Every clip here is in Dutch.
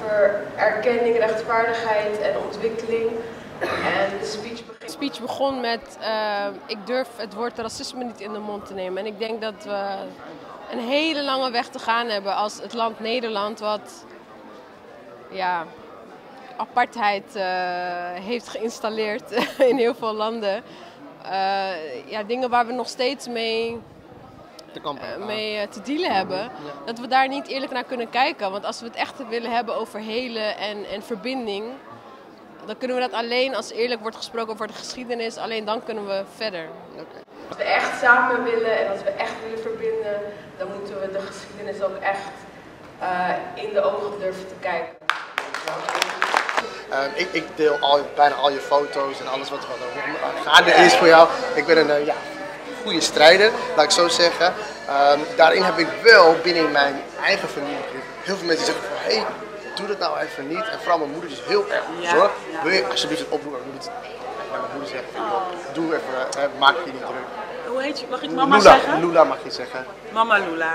over erkenning, rechtvaardigheid en ontwikkeling. En de speech begon met ik durf het woord racisme niet in de mond te nemen. En ik denk dat we een hele lange weg te gaan hebben als het land Nederland, wat ja, apartheid heeft geïnstalleerd in heel veel landen. Ja, dingen waar we nog steeds mee te dealen hebben, ja. Dat we daar niet eerlijk naar kunnen kijken. Want als we het echt willen hebben over helen en verbinding, dan kunnen we dat alleen als eerlijk wordt gesproken over de geschiedenis, alleen dan kunnen we verder. Okay. Als we echt samen willen en als we echt willen verbinden, dan moeten we de geschiedenis ook echt in de ogen durven te kijken. Ik deel bijna al je foto's en alles wat gaande is voor jou. Ik ben een goede strijder, laat ik zo zeggen. Daarin heb ik wel binnen mijn eigen familie heel veel mensen die zeggen van hey, doe dat nou even niet. En vooral mijn moeder is heel erg bezorgd. Wil je alsjeblieft het oproepen? Mijn moeder zegt van doe even, maak je niet druk. Hoe heet je? Mag ik mama zeggen? Lula mag je zeggen. Mama Lula.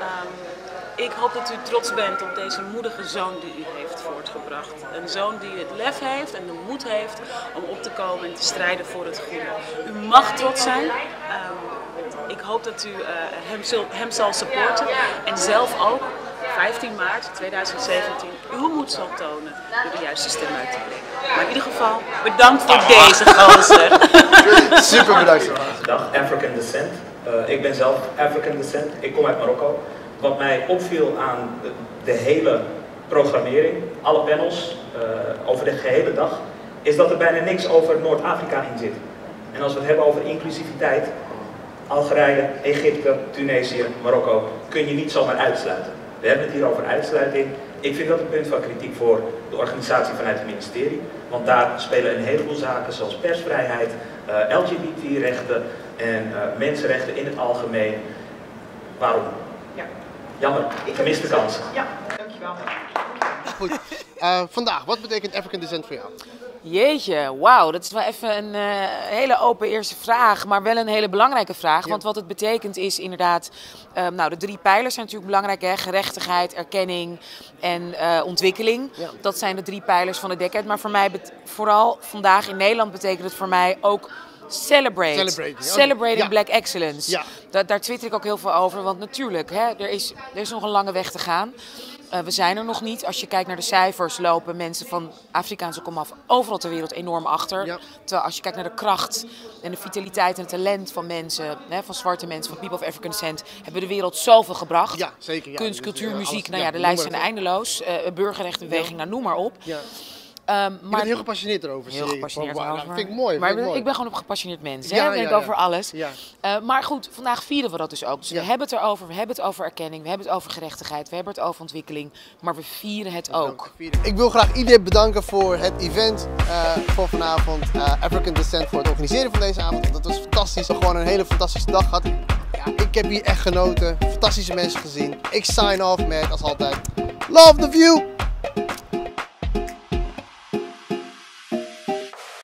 Ik hoop dat u trots bent op deze moedige zoon die u heeft voortgebracht. Een zoon die het lef heeft en de moed heeft om op te komen en te strijden voor het goede. U mag trots zijn. Ik hoop dat u hem zal supporten en zelf ook 15 maart 2017 uw moed zal tonen door de juiste stem uit te brengen. Maar in ieder geval, bedankt voor deze gozer. Super bedankt. Dag, African Descent. Ik ben zelf African Descent. Ik kom uit Marokko. Wat mij opviel aan de hele programmering, alle panels, over de gehele dag, is dat er bijna niks over Noord-Afrika in zit. En als we het hebben over inclusiviteit, Algerije, Egypte, Tunesië, Marokko, kun je niet zomaar uitsluiten. We hebben het hier over uitsluiting. Ik vind dat een punt van kritiek voor de organisatie vanuit het ministerie. Want daar spelen een heleboel zaken zoals persvrijheid, LGBT-rechten en mensenrechten in het algemeen. Waarom? Ja. Jammer, ik mis de kans. Ja, dankjewel. Goed. Vandaag, wat betekent African Descent voor jou? Jeetje, wauw, dat is wel even een hele open eerste vraag, maar wel een hele belangrijke vraag. Ja. Want wat het betekent is inderdaad, de 3 pijlers zijn natuurlijk belangrijk, hè? Gerechtigheid, erkenning en ontwikkeling. Ja. Dat zijn de 3 pijlers van de decade. Maar voor mij, vooral vandaag in Nederland, betekent het voor mij ook Celebrating Black Excellence. Ja. Daar twitter ik ook heel veel over, want natuurlijk, hè, er is nog een lange weg te gaan. We zijn er nog niet. Als je kijkt naar de cijfers, lopen mensen van Afrikaanse komaf overal ter wereld enorm achter. Ja. Terwijl als je kijkt naar de kracht en de vitaliteit en het talent van mensen, van zwarte mensen, van People of African Descent, hebben de wereld zoveel gebracht. Ja, zeker. Ja. Kunst, cultuur, muziek, de lijst zijn eindeloos. Burgerrechtenbeweging, noem maar op. Ja. Maar je bent heel gepassioneerd erover. Heel gepassioneerd over. Dat vind ik mooi. Ik ben gewoon een gepassioneerd mens. Ik denk over alles. Ja. Maar goed, vandaag vieren we dat dus ook. Dus we hebben het erover. We hebben het over erkenning. We hebben het over gerechtigheid. We hebben het over ontwikkeling. Maar we vieren het ook. Ik wil graag iedereen bedanken voor het event voor vanavond. African Descent voor het organiseren van deze avond. Dat was fantastisch. We hebben gewoon een hele fantastische dag gehad. Ja, ik heb hier echt genoten. Fantastische mensen gezien. Ik sign off met, als altijd, love the view.